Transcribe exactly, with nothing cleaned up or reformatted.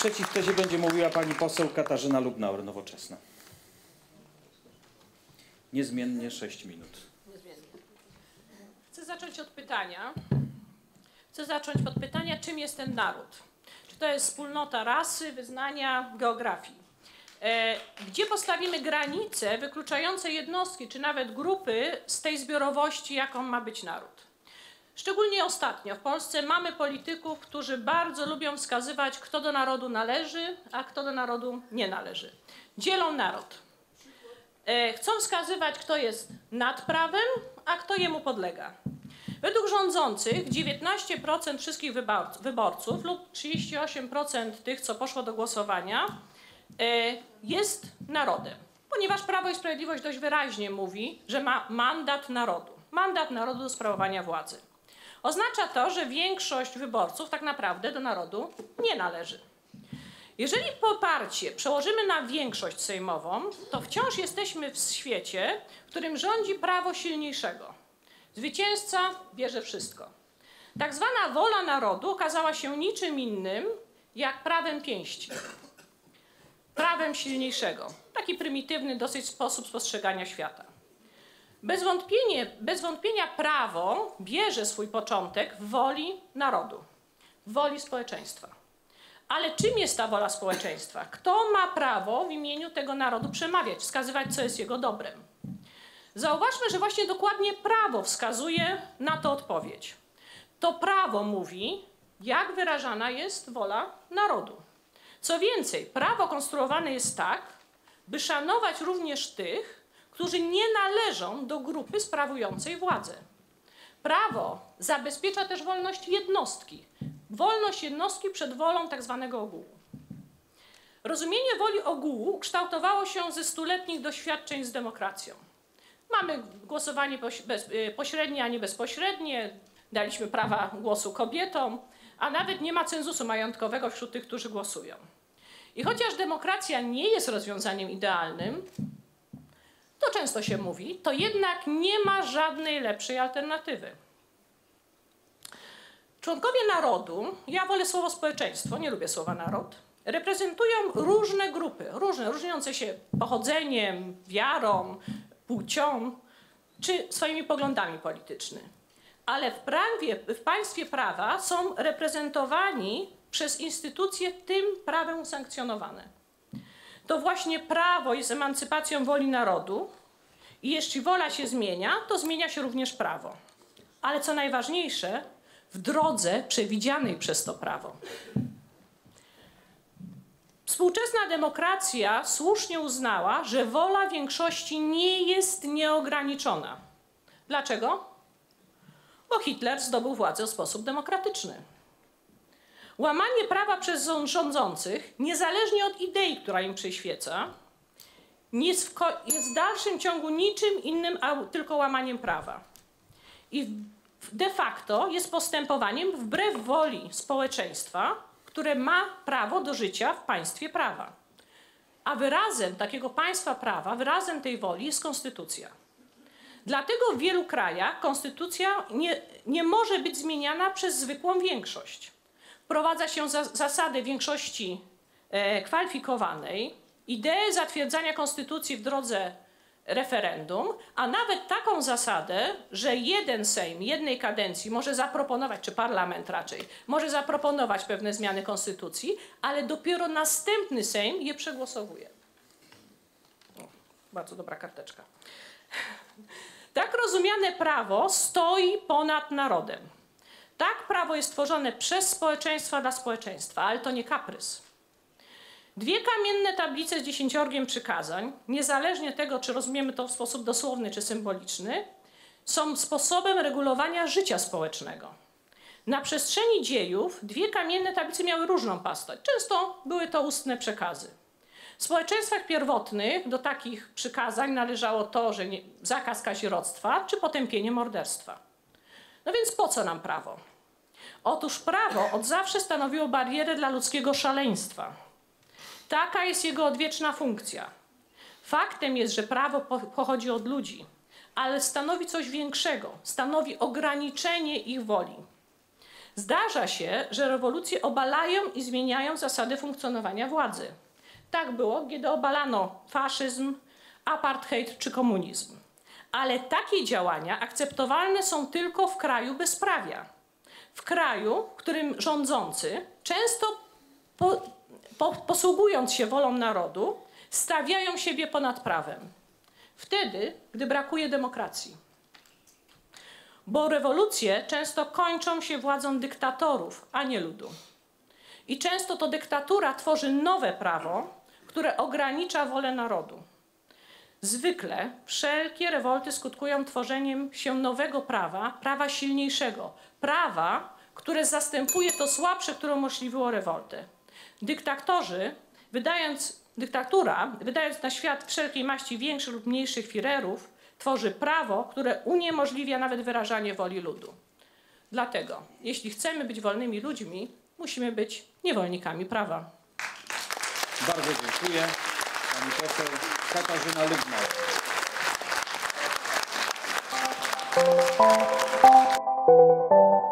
przeciw tezie będzie mówiła pani poseł Katarzyna Lubnauer, Nowoczesna. Niezmiennie sześć minut. Niezmiennie. Chcę zacząć od pytania. Chcę zacząć od pytania, czym jest ten naród? Czy to jest wspólnota rasy, wyznania, geografii? E, gdzie postawimy granice wykluczające jednostki, czy nawet grupy z tej zbiorowości, jaką ma być naród? Szczególnie ostatnio w Polsce mamy polityków, którzy bardzo lubią wskazywać, kto do narodu należy, a kto do narodu nie należy. Dzielą naród. E, chcą wskazywać, kto jest nad prawem, a kto jemu podlega. Według rządzących dziewiętnaście procent wszystkich wyborców lub trzydzieści osiem procent tych, co poszło do głosowania, jest narodem. Ponieważ Prawo i Sprawiedliwość dość wyraźnie mówi, że ma mandat narodu. Mandat narodu do sprawowania władzy. Oznacza to, że większość wyborców tak naprawdę do narodu nie należy. Jeżeli poparcie przełożymy na większość sejmową, to wciąż jesteśmy w świecie, w którym rządzi prawo silniejszego. Zwycięzca bierze wszystko. Tak zwana wola narodu okazała się niczym innym jak prawem pięści. Prawem silniejszego. Taki prymitywny dosyć sposób spostrzegania świata. Bez wątpienia, bez wątpienia prawo bierze swój początek w woli narodu, w woli społeczeństwa. Ale czym jest ta wola społeczeństwa? Kto ma prawo w imieniu tego narodu przemawiać, wskazywać, co jest jego dobrem? Zauważmy, że właśnie dokładnie prawo wskazuje na to odpowiedź. To prawo mówi, jak wyrażana jest wola narodu. Co więcej, prawo konstruowane jest tak, by szanować również tych, którzy nie należą do grupy sprawującej władzę. Prawo zabezpiecza też wolność jednostki. Wolność jednostki przed wolą tak zwanego ogółu. Rozumienie woli ogółu kształtowało się ze stuletnich doświadczeń z demokracją. Mamy głosowanie pośrednie, a nie bezpośrednie. Daliśmy prawa głosu kobietom, a nawet nie ma cenzusu majątkowego wśród tych, którzy głosują. I chociaż demokracja nie jest rozwiązaniem idealnym, to często się mówi, to jednak nie ma żadnej lepszej alternatywy. Członkowie narodu, ja wolę słowo społeczeństwo, nie lubię słowa naród, reprezentują różne grupy, różne, różniące się pochodzeniem, wiarą, płcią czy swoimi poglądami politycznymi. Ale w, prawie, w państwie prawa są reprezentowani przez instytucje tym prawem usankcjonowane. To właśnie prawo jest emancypacją woli narodu i jeśli wola się zmienia, to zmienia się również prawo. Ale co najważniejsze, w drodze przewidzianej przez to prawo. Współczesna demokracja słusznie uznała, że wola większości nie jest nieograniczona. Dlaczego? Bo Hitler zdobył władzę w sposób demokratyczny. Łamanie prawa przez rządzących, niezależnie od idei, która im przyświeca, jest w, jest w dalszym ciągu niczym innym, a tylko łamaniem prawa. I de facto jest postępowaniem wbrew woli społeczeństwa, które ma prawo do życia w państwie prawa. A wyrazem takiego państwa prawa, wyrazem tej woli jest konstytucja. Dlatego w wielu krajach konstytucja nie, nie może być zmieniana przez zwykłą większość. Wprowadza się za, zasadę większości e, kwalifikowanej, ideę zatwierdzania konstytucji w drodze referendum, a nawet taką zasadę, że jeden Sejm jednej kadencji może zaproponować, czy parlament raczej, może zaproponować pewne zmiany konstytucji, ale dopiero następny Sejm je przegłosowuje. O, bardzo dobra karteczka. Tak rozumiane prawo stoi ponad narodem. Tak prawo jest tworzone przez społeczeństwa dla społeczeństwa, ale to nie kaprys. Dwie kamienne tablice z dziesięciorgiem przykazań, niezależnie tego, czy rozumiemy to w sposób dosłowny czy symboliczny, są sposobem regulowania życia społecznego. Na przestrzeni dziejów dwie kamienne tablice miały różną postać. Często były to ustne przekazy. W społeczeństwach pierwotnych do takich przykazań należało to, że nie, zakaz kazirodztwa czy potępienie morderstwa. No więc po co nam prawo? Otóż prawo od zawsze stanowiło barierę dla ludzkiego szaleństwa. Taka jest jego odwieczna funkcja. Faktem jest, że prawo pochodzi od ludzi, ale stanowi coś większego, stanowi ograniczenie ich woli. Zdarza się, że rewolucje obalają i zmieniają zasady funkcjonowania władzy. Tak było, kiedy obalano faszyzm, apartheid czy komunizm. Ale takie działania akceptowalne są tylko w kraju bezprawia. W kraju, w którym rządzący, często po, po, posługując się wolą narodu, stawiają siebie ponad prawem. Wtedy, gdy brakuje demokracji. Bo rewolucje często kończą się władzą dyktatorów, a nie ludu. I często to dyktatura tworzy nowe prawo, które ogranicza wolę narodu. Zwykle wszelkie rewolty skutkują tworzeniem się nowego prawa, prawa silniejszego, prawa, które zastępuje to słabsze, które umożliwiło rewoltę. Dyktatorzy, wydając, dyktatura, wydając na świat wszelkiej maści większych lub mniejszych Führerów, tworzy prawo, które uniemożliwia nawet wyrażanie woli ludu. Dlatego, jeśli chcemy być wolnymi ludźmi, musimy być niewolnikami prawa. Bardzo dziękuję. Pani poseł Katarzyna Lubnauer.